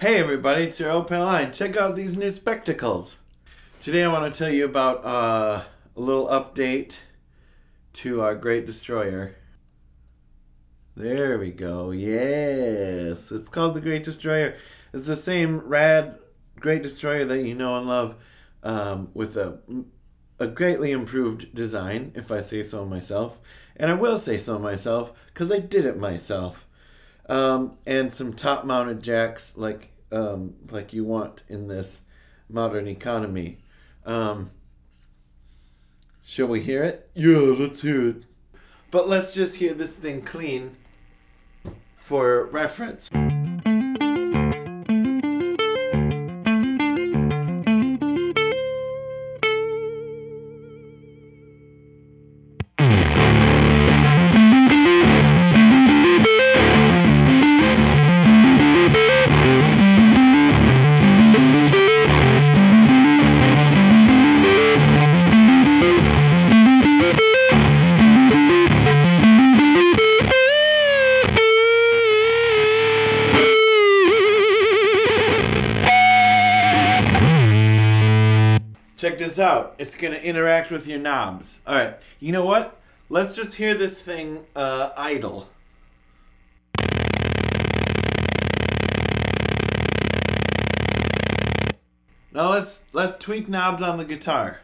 Hey everybody, it's your old pal Line. Check out these new spectacles. Today I want to tell you about a little update to our Great Destroyer. There we go. Yes, it's called the Great Destroyer. It's the same rad Great Destroyer that you know and love, with a greatly improved design, if I say so myself. And I will say so myself, because I did it myself. And some top-mounted jacks like you want in this modern economy. Shall we hear it? Yeah, let's hear it. But let's just hear this thing clean for reference. Check this out. It's going to interact with your knobs. All right. You know what? Let's just hear this thing idle. Now let's tweak knobs on the guitar.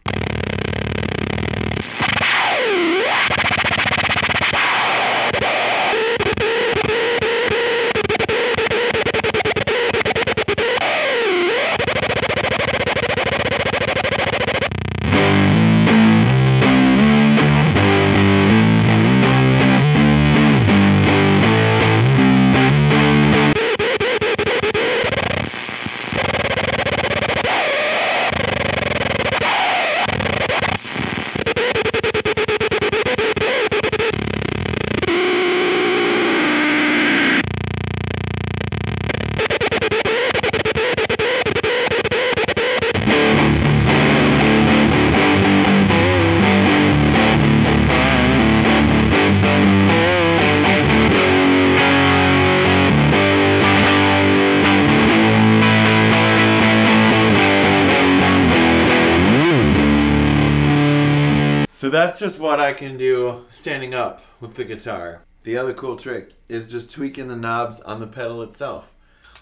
So that's just what I can do standing up with the guitar. The other cool trick is just tweaking the knobs on the pedal itself.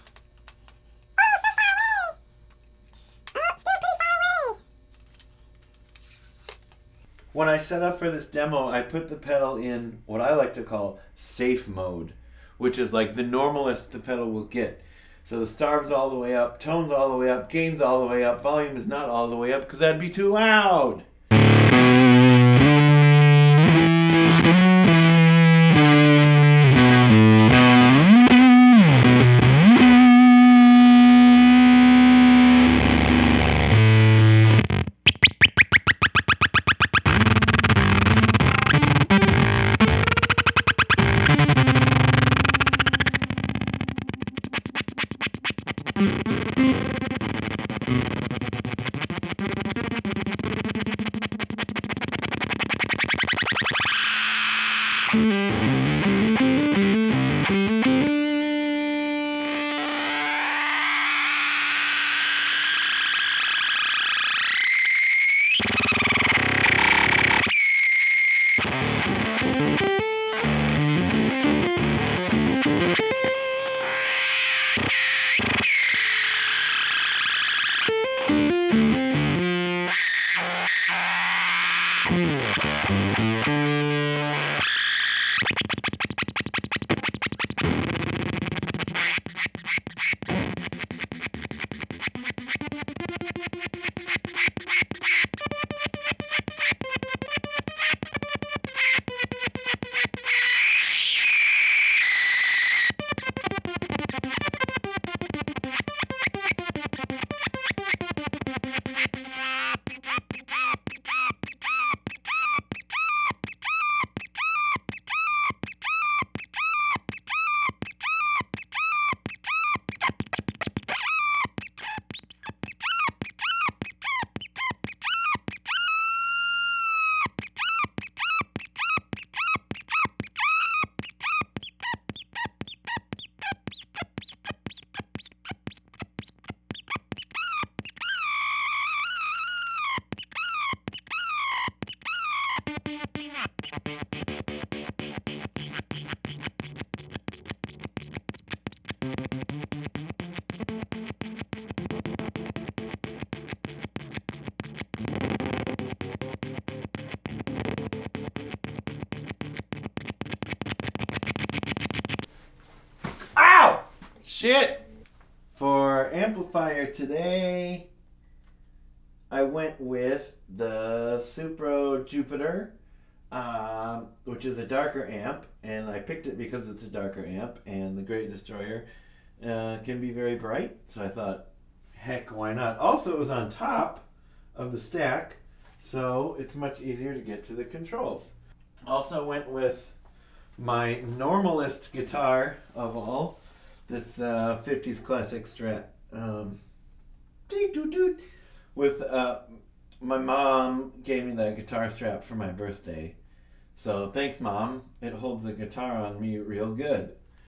When I set up for this demo, I put the pedal in what I like to call safe mode, which is like the normalest the pedal will get. So the starves all the way up, tones all the way up, gains all the way up, volume is not all the way up because that'd be too loud. Ow! Shit! For amplifier today, I went with the Supro Jupiter, which is a darker amp, and I picked it because it's a darker amp, and the Great Destroyer can be very bright, so I thought, heck, why not? Also, it was on top of the stack, so it's much easier to get to the controls. Also went with my normalist guitar of all, this 50s classic Strat. With my mom gave me that guitar strap for my birthday. So thanks, Mom. It holds the guitar on me real good.